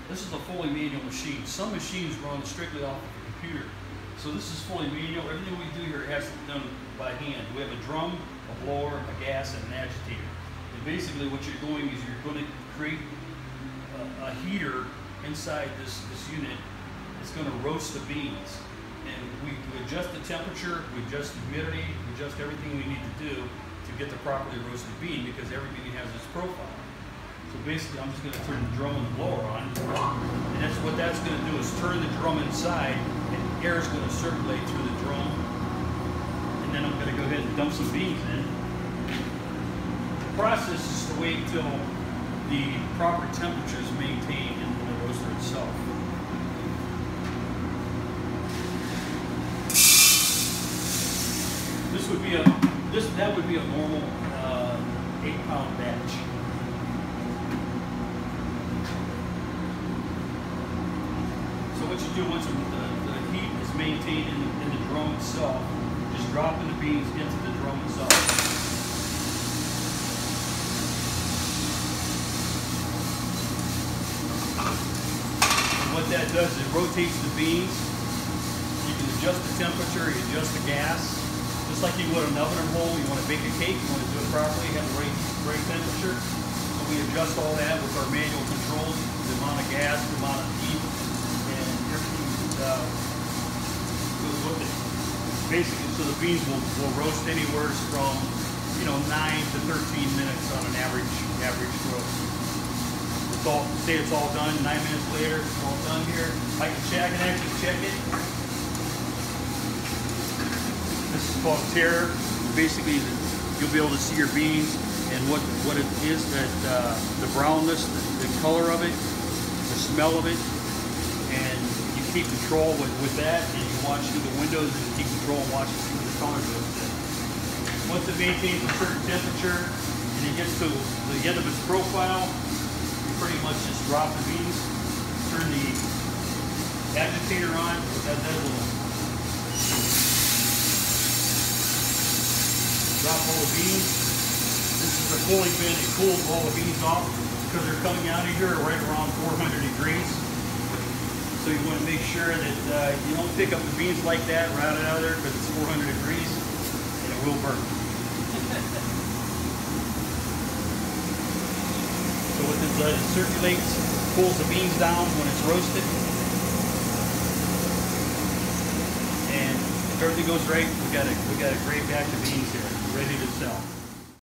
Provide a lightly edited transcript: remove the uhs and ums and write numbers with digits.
This is a fully manual machine. Some machines run strictly off of the computer. So this is fully manual. Everything we do here has to be done by hand. We have a drum, a blower, a gas, and an agitator. And basically what you're doing is you're going to create a heater inside this unit. It's going to roast the beans. And we adjust the temperature, we adjust the humidity, we adjust everything we need to do to get the properly roasted bean, because every bean has its profile. So basically I'm just going to turn the drum and the blower on, and that's what that's going to do, is turn the drum inside, and air is going to circulate through the drum, and then I'm going to go ahead and dump some beans in. The process is to wait until the proper temperature is maintained in the roaster itself. That would be a normal 8-pound batch. So what you do once the heat is maintained in the drum itself, just dropping the beans into the drum itself. And what that does is it rotates the beans. You can adjust the temperature, you adjust the gas. Just like you would an oven or hole, you want to bake a cake, you want to do it properly, have the right temperature. So we adjust all that with our manual controls, the amount of gas, the amount of heat, and everything goes with it. Basically, so the beans will roast anywhere from 9 to 13 minutes on an average roast. It's all done. 9 minutes later, it's all done here. I can actually check it. This is called tear. Basically, you'll be able to see your beans and what it is, that the brownness, the color of it, the smell of it, and you keep control with that, and you watch through the windows and keep control and watch through the color goes in. Once it maintains a certain temperature and it gets to the end of its profile, you pretty much just drop the beans, turn the agitator on, that will drop all the beans. This is a cooling bin. It cools all the beans off because they're coming out of here right around 400 degrees. So you want to make sure that you don't pick up the beans like that, route it out of there, because it's 400 degrees and it will burn. So what this does, it circulates, cools the beans down when it's roasted. And if everything goes right, we got a great batch of beans here, ready to sell.